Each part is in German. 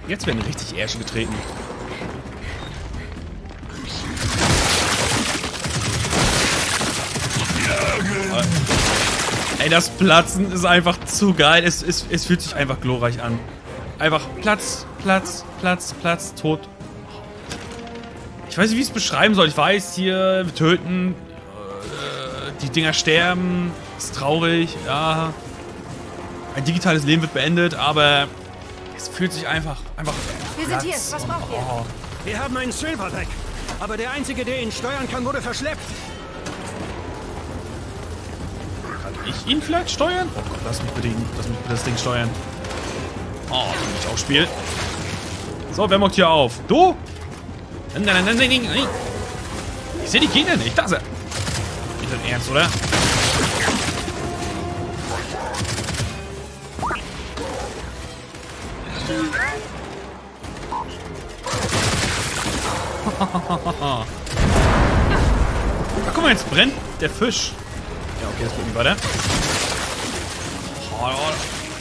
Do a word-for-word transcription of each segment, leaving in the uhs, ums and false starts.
Jetzt werden richtig Ärsche getreten. Ey, das Platzen ist einfach zu geil. Es, es, es fühlt sich einfach glorreich an. Einfach Platz, Platz, Platz, Platz, tot. Ich weiß nicht, wie ich es beschreiben soll. Ich weiß, hier, wir töten, äh, die Dinger sterben, ist traurig, ja. Ein digitales Leben wird beendet, aber es fühlt sich einfach, einfach Wir sind hier, was braucht ihr? Oh. Wir haben einen Silverback, aber der Einzige, der ihn steuern kann, wurde verschleppt. Kann ich ihn vielleicht steuern? Oh Gott, lass mich bitte, ihn, lass mich bitte das Ding steuern. Oh, kann ich auch spielen. So, wer mockt hier auf? Du? Nein, nein, nein, nein, nein. Ich sehe die Gegner nicht. Da ist er. Nicht dein Ernst, oder? Ach, guck mal, jetzt brennt der Fisch. Ja, okay, das geht nicht weiter. Oh, oh.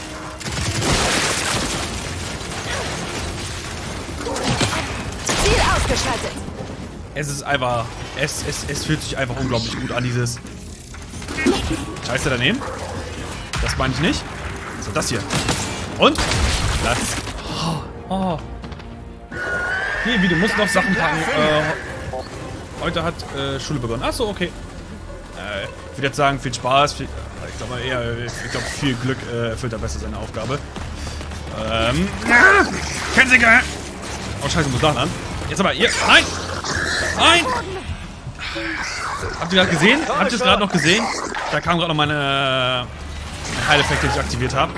Ziel ausgeschaltet. Es ist einfach... Es, es, es fühlt sich einfach unglaublich gut an, dieses... Scheiße daneben. Das meine ich nicht. So, das hier. Und? Platz. Oh, oh. Hier, wie, du musst noch Sachen packen. Äh, heute hat äh, Schule begonnen. Achso, okay. Äh, ich würde jetzt sagen, viel Spaß. Viel, ich glaube eher, ich glaube, viel Glück äh, erfüllt er besser seine Aufgabe. Ähm. Ah, kein Singer! Oh, scheiße, muss nachladen. Jetzt aber, ihr. Nein! Nein! Habt ihr gerade gesehen? Habt ihr es gerade noch gesehen? Da kam gerade noch meine äh, Heileffekte, die ich aktiviert habe.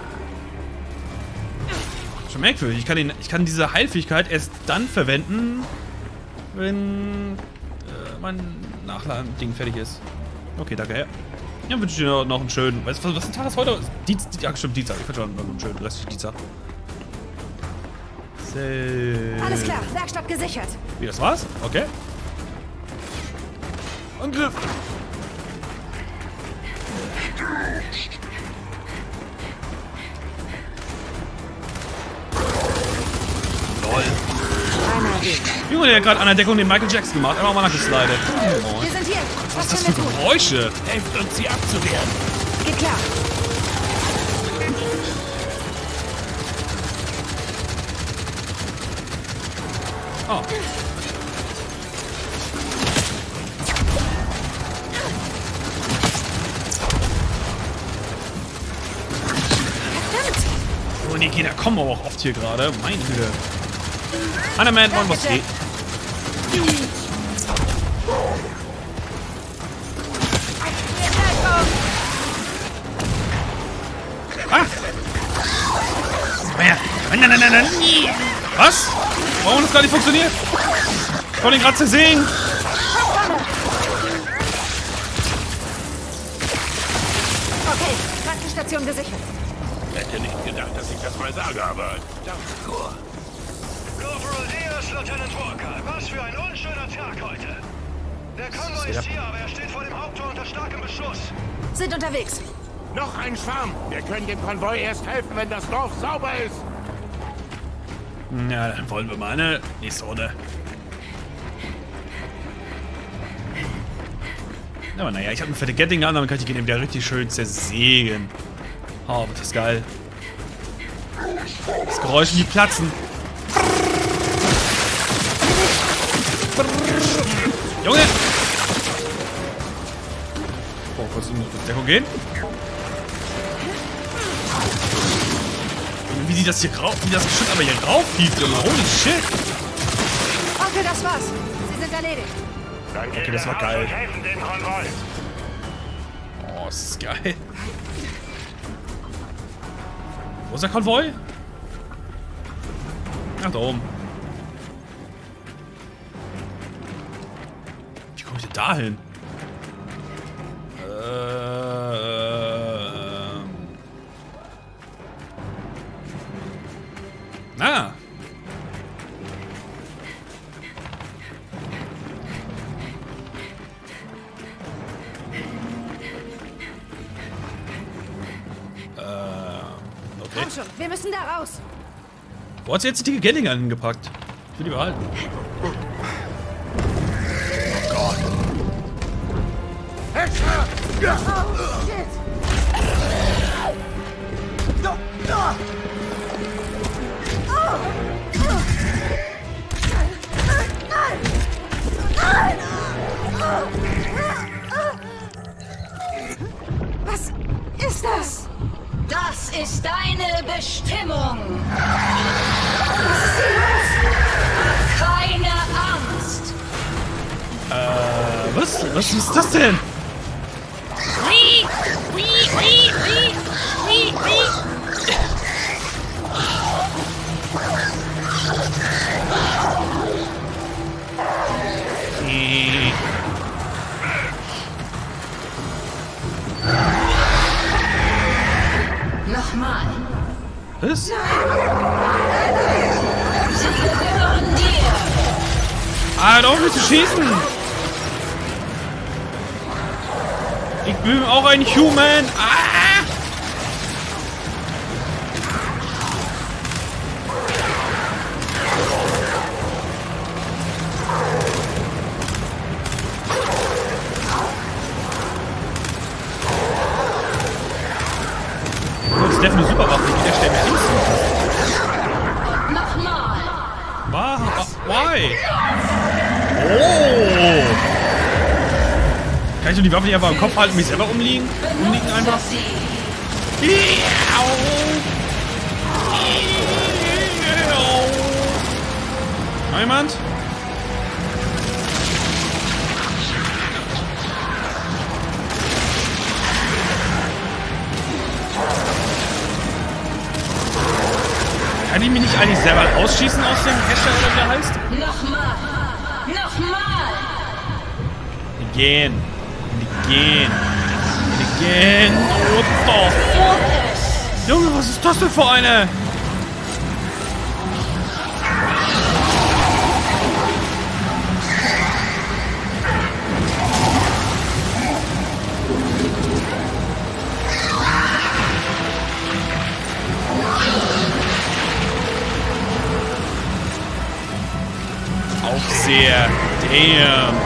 Schon merkwürdig. Ich kann, den, ich kann diese Heilfähigkeit erst dann verwenden, wenn äh, mein Nachladen-Ding fertig ist. Okay, danke, ja. Dann wünsche ich dir noch einen schönen... Was, was, was ist Tag ist heute? Dienstag. Ja, stimmt, Dienstag. Ich wünsche dir noch einen schönen restlichen Dienstag. So. Alles klar, Werkstatt gesichert. Wie, das war's? Okay. Angriff! Lol. Junge, der hat gerade an der Deckung den Michael Jackson gemacht. Einfach mal nachgeslidet. Oh. Wir sind hier. Was ist das für Geräusche? Helft uns, sie abzuwehren. Geht klar. Oh. Oh, die Gegner kommen aber auch oft hier gerade. Meine Güte. Einer Man, man was geht. Ah! Nein, nein, nein, nein, nein. Was? Warum hat das gar nicht funktioniert? Ich wollte ihn gerade zersägen. Okay, Krankenstation gesichert. Hätte nicht gedacht, dass ich das mal sage, aber... Corporal Diaz, Lieutenant Walker. Was für ein unschöner Tag heute. Der Konvoi ist hier, aber er steht vor dem Haupttor unter starkem Beschuss. Sind unterwegs. Noch ein Schwarm. Wir können dem Konvoi erst helfen, wenn das Dorf sauber ist. Ja, dann wollen wir mal eine nächste Runde. Aber naja, ich habe eine fette Gatling an, dann kann ich den eben wieder richtig schön zersägen. Oh, wird das geil. Das Geräusch wie platzen. Junge! Oh, kurz in die Deckung gehen. Wie die das hier rauf, wie das Schiff aber hier raufhieft, Junge. Holy shit! Okay, das war's. Sie sind erledigt. Okay, das war geil. Oh, das ist geil. Wo ist der Konvoi? Ach, da oben. Wie komme ich denn da hin? Ähm. Ah. Komm schon, wir müssen da raus. Wo hat sie jetzt die dicke Gatling hingepackt? Ich will die behalten. Oh Gott. Hexer! Oh, shit! Was ist das? Das ist deine Bestimmung. Was ist hier los? Keine Angst. Äh, was? Was ist das denn? Nochmal. Was? Sie gehören dir. Ah, hört auf mich zu schießen! Ich bin auch ein Human! Ah! Oh, das ist eine super Waffe. Der stellt mir instant. Nochmal. Wow, why? Oh! Kann ich so die Waffe nicht einfach im Kopf halten und mich selber umliegen? Umliegen einfach? Jemand? Kann ich mich nicht eigentlich selber ausschießen aus dem Cacher oder wie er heißt? Nochmal. Nochmal. Again. And again. And again. What the fuck? Junge, was ist das denn für eine? Aufseher. Damn.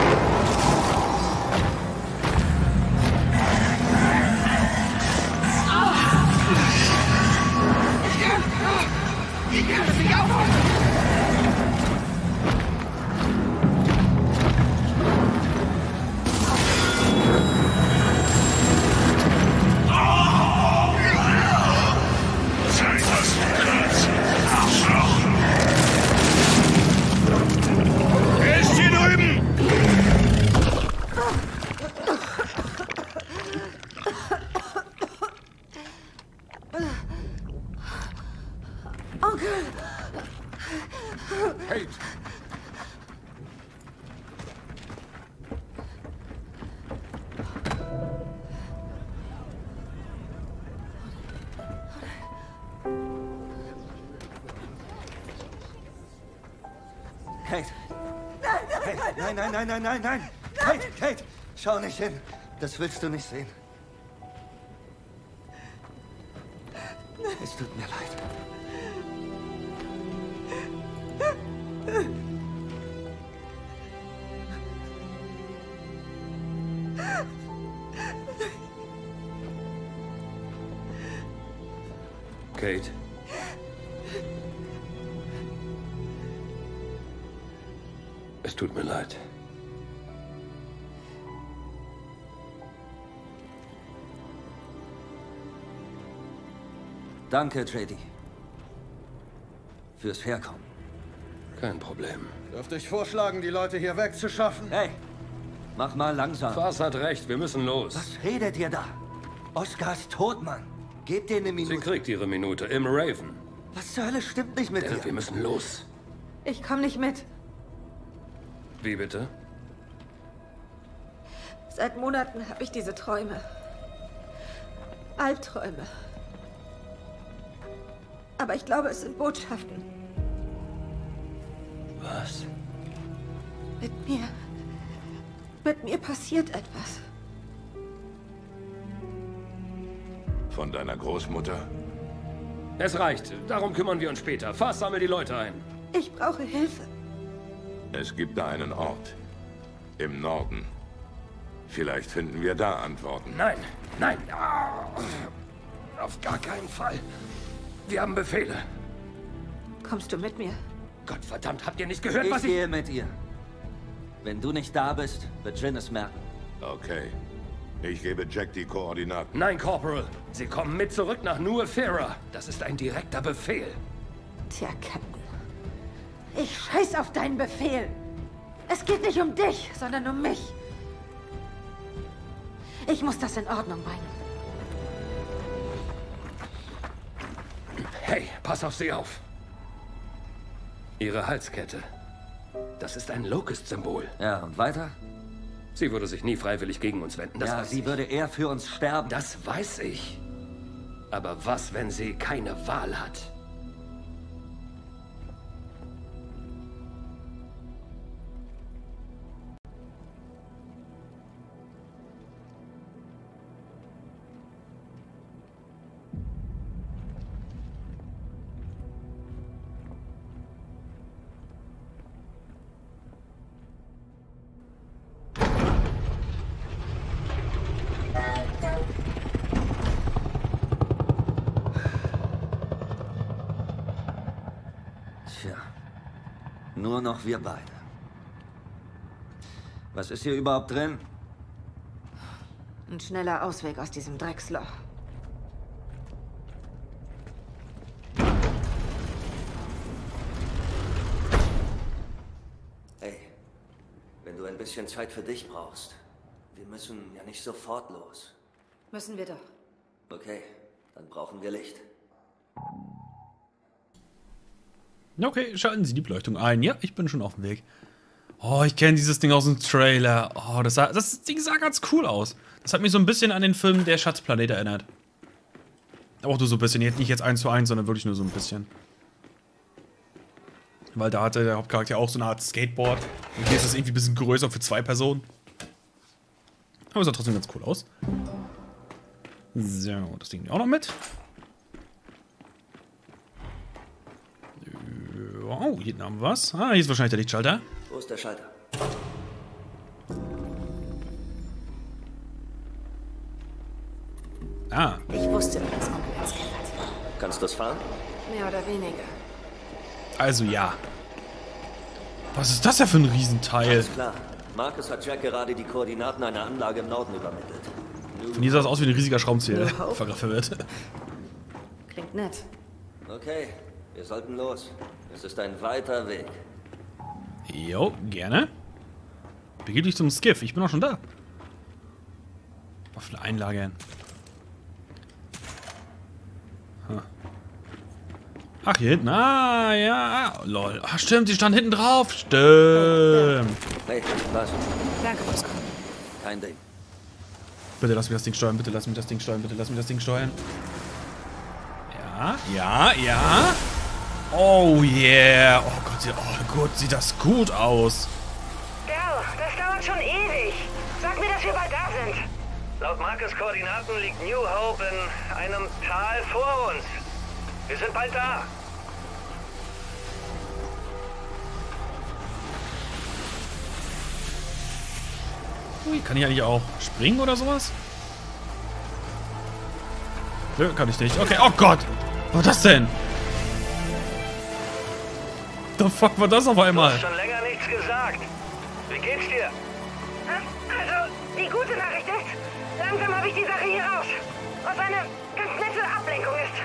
Er ist hier drüben! Onkel! Kate! Kate! Kate, nein, nein, nein, nein, nein, nein! Kate, Kate! Schau nicht hin! Das willst du nicht sehen. Es tut mir leid. Kate. Es tut mir leid. Danke, Trady. Fürs Herkommen. Kein Problem. Dürfte ich vorschlagen, die Leute hier wegzuschaffen? Hey, mach mal langsam. Fars hat recht, wir müssen los. Was redet ihr da? Oskar ist tot, Mann. Gebt ihr eine Sie Minute. kriegt ihre Minute im Raven. Was zur Hölle stimmt nicht mit Denn wir dir? müssen los. Ich komm nicht mit. Wie bitte? Seit Monaten habe ich diese Träume. Albträume. Aber ich glaube, es sind Botschaften. Was? Mit mir. Mit mir passiert etwas. Von deiner Großmutter? Es reicht. Darum kümmern wir uns später. Fass, sammel die Leute ein. Ich brauche Hilfe. Es gibt da einen Ort. Im Norden. Vielleicht finden wir da Antworten. Nein, nein. Ah, auf gar keinen Fall. Wir haben Befehle. Kommst du mit mir? Gottverdammt, habt ihr nicht gehört, Ich was ich... gehe mit ihr. Wenn du nicht da bist, wird Jin es merken. Okay. Ich gebe Jack die Koordinaten. Nein, Corporal. Sie kommen mit zurück nach New Ephyra. Das ist ein direkter Befehl. Tja, Captain. Ich scheiß auf deinen Befehl. Es geht nicht um dich, sondern um mich. Ich muss das in Ordnung bringen. Hey, pass auf sie auf. Ihre Halskette. Das ist ein Locust-Symbol. Ja, und weiter? Sie würde sich nie freiwillig gegen uns wenden, das ja, weiß sie ich. würde eher für uns sterben. Das weiß ich. Aber was, wenn sie keine Wahl hat? Tja, nur noch wir beide. Was ist hier überhaupt drin? Ein schneller Ausweg aus diesem Drecksloch. Hey, wenn du ein bisschen Zeit für dich brauchst, wir müssen ja nicht sofort los. Müssen wir doch. Okay, dann brauchen wir Licht. Okay, schalten Sie die Beleuchtung ein. Ja, ich bin schon auf dem Weg. Oh, ich kenne dieses Ding aus dem Trailer. Oh, das, sah, das Ding sah ganz cool aus. Das hat mich so ein bisschen an den Film Der Schatzplanet erinnert. Aber auch nur so ein bisschen. Nicht jetzt eins zu eins, sondern wirklich nur so ein bisschen. Weil da hatte der Hauptcharakter auch so eine Art Skateboard. Und hier ist das irgendwie ein bisschen größer für zwei Personen. Aber es sah trotzdem ganz cool aus. So, das Ding auch noch mit. Oh, hier haben wir was. Ah, hier ist wahrscheinlich der Lichtschalter. Wo ist der Schalter? Ah, Ich wusste, wie das Onkel erzählt hat. Kannst du es fahren? Mehr oder weniger. also ja. Was ist das denn für ein Riesenteil? Alles klar. Marcus hat Jack gerade die Koordinaten einer Anlage im Norden übermittelt. Von hier sah das aus wie ein riesiger Schraubenzieher. New Hope. Ver- verwirrt. Klingt nett. Okay, wir sollten los. Es ist ein weiter Weg. Jo, gerne. Begib dich zum Skiff. Ich bin auch schon da. Waffen einlagern. Huh. Ach, hier hinten. Ah, ja. Lol. Ach, stimmt, die stand hinten drauf. Stimmt. Hey, was? Danke fürs Kommen. Kein Ding. Bitte lass mich das Ding steuern. Bitte lass mich das Ding steuern. Bitte lass mich das Ding steuern. Ja, ja, ja. Oh yeah. Oh Gott, sieht, oh Gott, sieht das gut aus. Del, das dauert schon ewig. Sag mir, dass wir bald da sind. Laut Marcus Koordinaten liegt New Hope in einem Tal vor uns. Wir sind bald da. Ui, kann ich eigentlich auch springen oder sowas? Nö, kann ich nicht. Okay, oh Gott. Was war das denn? The fuck war das auf Du einmal? hast schon länger nichts gesagt. Wie geht's dir? Also, die gute Nachricht ist, langsam habe ich die Sache hier raus. Was eine ganz nette Ablenkung ist.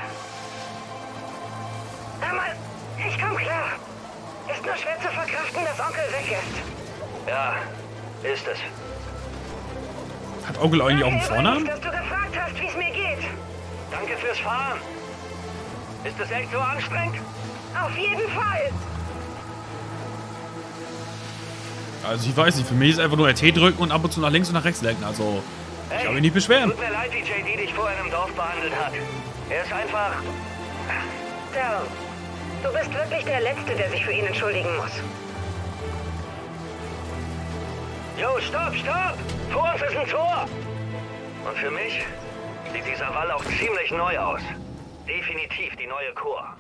Hör mal, ich komm klar. Ist nur schwer zu verkraften, dass Onkel weg ist. Ja, ist es. Hat Onkel eigentlich auch einen Danke Vornamen? übrigens, dass du gefragt hast, wie es mir geht. Danke fürs Fahren. Ist es echt so anstrengend? Auf jeden Fall. Also ich weiß nicht, für mich ist einfach nur R T drücken und ab und zu nach links und nach rechts lenken. Also, ich kann mich nicht beschweren. Tut mir leid, wie J D dich vorher im Dorf behandelt hat. Er ist einfach... Del, du bist wirklich der Letzte, der sich für ihn entschuldigen muss. Jo, stopp, stopp! Vor uns ist ein Tor! Und für mich sieht dieser Wall auch ziemlich neu aus. definitiv die neue Core.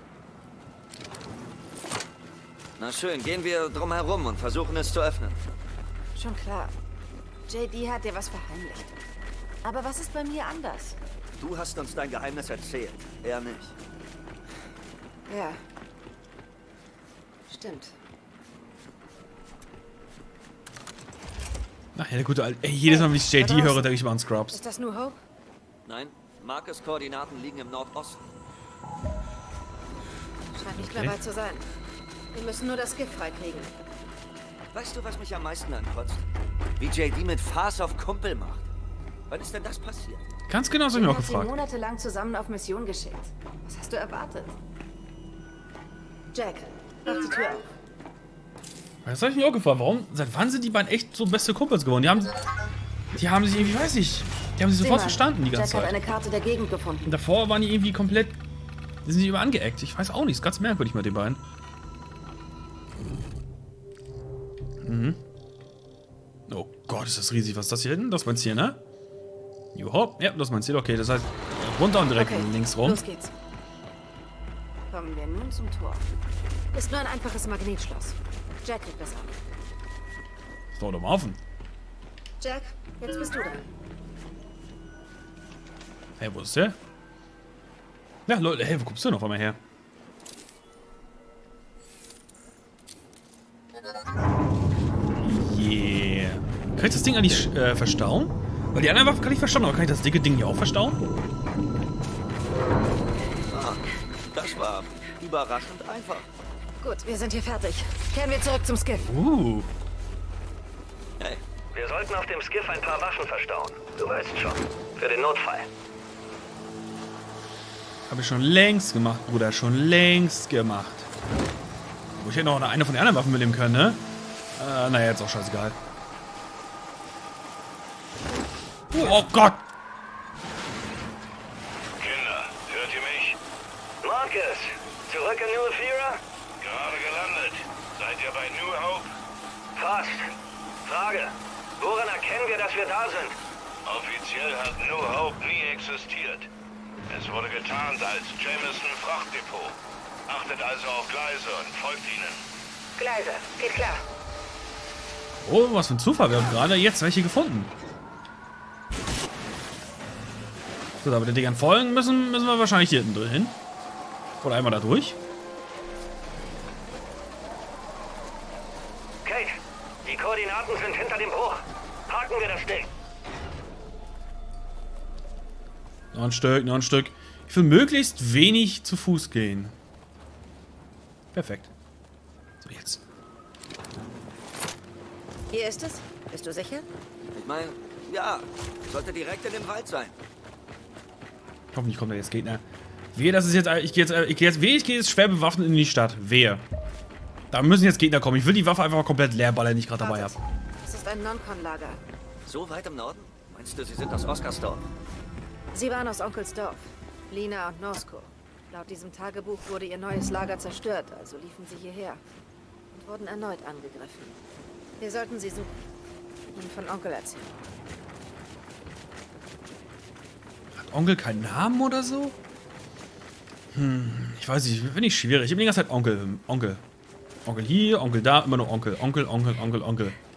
Na schön, gehen wir drum herum und versuchen es zu öffnen. Schon klar. J D hat dir was verheimlicht. Aber was ist bei mir anders? Du hast uns dein Geheimnis erzählt, er nicht. Ja. Stimmt. Ach ja, der gute Alte. Ey, jedes Mal, wenn ich J D höre, denke ich mal an Scrubs. Ist das New Hope? Nein, Marcus' Koordinaten liegen im Nordosten. Scheint nicht Okay. dabei zu sein. Wir müssen nur das Gift freikriegen. Weißt du, was mich am meisten ankotzt? Wie J D mit Fass auf Kumpel macht. Wann ist denn das passiert? Ganz genau, das habe ich mich auch hat sie gefragt. monatelang zusammen auf Mission geschickt. Was hast du erwartet? Jack, mach die Tür auf. Das habe ich mich auch gefragt. Warum? Seit wann sind die beiden echt so beste Kumpels geworden? Die haben, die haben sich irgendwie, weiß ich, die haben sich sofort verstanden die ganze Jack hat Zeit. eine Karte der Gegend gefunden. Und davor waren die irgendwie komplett, die sind nicht über angeeckt. Ich weiß auch nicht, ist ganz merkwürdig mit den beiden. Mhm. Oh Gott, ist das riesig. Was ist das hier hinten? Das ist mein Ziel, ne? Joho, ja, das ist mein Ziel. Okay, das heißt, runter und direkt Okay, links rum. los geht's. Kommen wir nun zum Tor. Ist nur ein einfaches Magnetschloss. Jack kriegt das ab. Ist doch doch mal offen. Jack, jetzt bist du dran. Hey, wo ist der? Ja, Leute, hey, wo kommst du noch einmal her? Yeah. Kann ich das Ding eigentlich äh, verstauen? Weil die anderen Waffen kann ich verstauen, aber kann ich das dicke Ding hier auch verstauen? Ah, das war überraschend einfach. Gut, wir sind hier fertig. Kehren wir zurück zum Skiff. Uh. Hey, Wir sollten auf dem Skiff ein paar Waffen verstauen. Du weißt schon. Für den Notfall. Habe ich schon längst gemacht, Bruder. Schon längst gemacht. Wo ich hätte noch eine von den anderen Waffen mitnehmen können, ne? Äh, naja, jetzt auch scheißegal. Oh, oh Gott! Kinder, hört ihr mich? Marcus, zurück in New Ephyra? Gerade gelandet. Seid ihr bei New Hope? Fast. Frage, woran erkennen wir, dass wir da sind? Offiziell hat New Hope nie existiert. Es wurde getarnt als Jameson Frachtdepot. Achtet also auf Gleise und folgt ihnen. Gleise, geht klar. Oh, was für ein Zufall. Wir haben gerade jetzt welche gefunden. So, aber den Dingern folgen müssen, müssen wir wahrscheinlich hier hinten drin hin. Oder einmal da durch. Kate, die Koordinaten sind hinter dem Bruch. Parken wir das Ding. Noch ein Stück, noch ein Stück. Ich will möglichst wenig zu Fuß gehen. Perfekt. So, jetzt. Hier ist es. Bist du sicher? ich meine, ja, sollte direkt in dem Wald sein. Hoffentlich kommt da jetzt Gegner. Wehe, das ist jetzt. Ich gehe jetzt. Ich gehe jetzt. Wehe, ich gehe jetzt schwer bewaffnet in die Stadt. Wehe. Da müssen jetzt Gegner kommen. Ich will die Waffe einfach mal komplett leer ballern, die ich gerade dabei habe. Wartet. Das ist ein Non-Con-Lager. So weit im Norden? Meinst du, sie sind aus Oscarsdorf? Sie waren aus Onkels Dorf. Lina und Norsko. Laut diesem Tagebuch wurde ihr neues Lager zerstört, also liefen sie hierher. Und wurden erneut angegriffen. Wir sollten sie suchen. Ihnen von Onkel erzählen. Hat Onkel keinen Namen oder so? Hm, ich weiß nicht. Finde ich schwierig. Ich bin die ganze Zeit Onkel. Onkel. Onkel hier, Onkel da, immer nur Onkel. Onkel, Onkel, Onkel, Onkel.